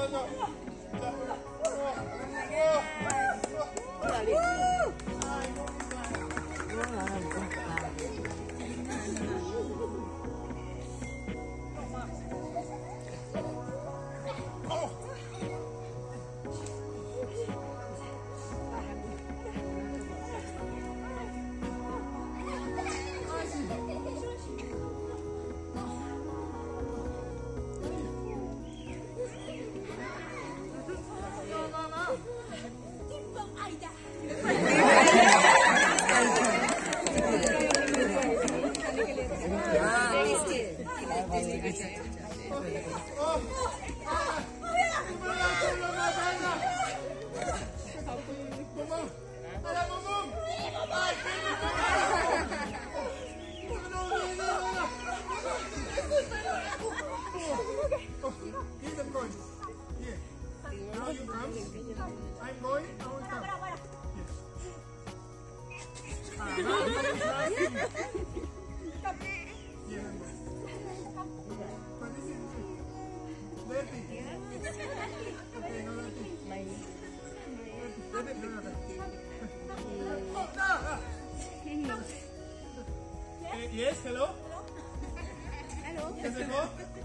Yes, hello? Hello? Yes, hello?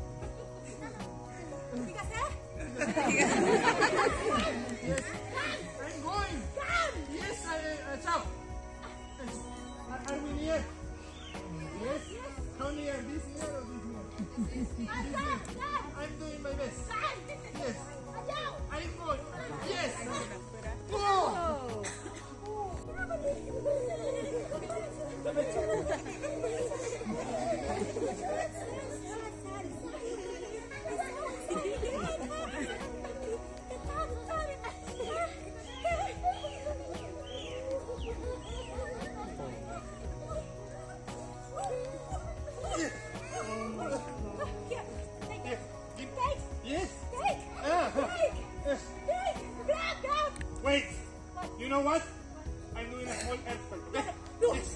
Yes. I'm going! Yes, ciao! Are we near? Yes? How near? This near or this near? I'm doing my best. Yes. I'm going. Yes! Go! Wait, you know what? I'm doing a small earthquake, okay? Yes.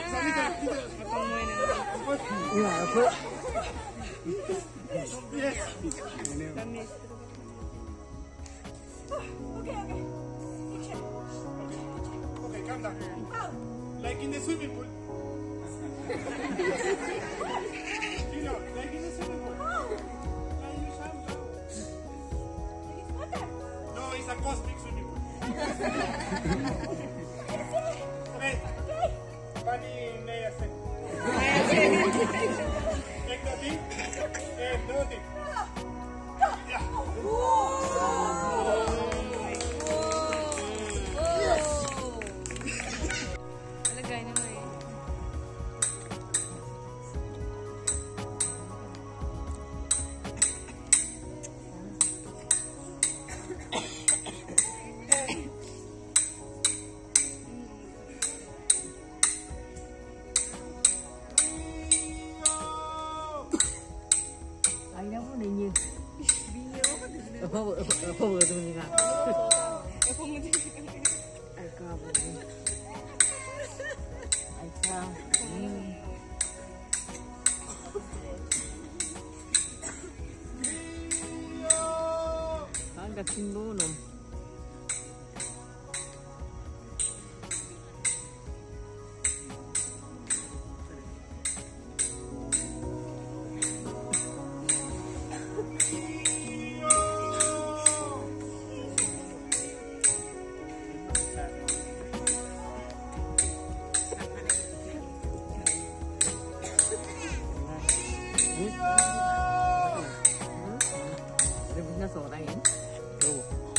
Yes. Okay, calm down. Like in the swimming pool. You know, like in the swimming pool. No, it's a cosmic swimming pool. Okay. Bunny Naya said. Take the thing. No thing. Yeah. Lagay naman eh. Anh đâu có đi nhiều. Apa tu ni kan? Ai kau? Ai kau? Angkat simbol nom. Ada punya seorang ini. Tuh.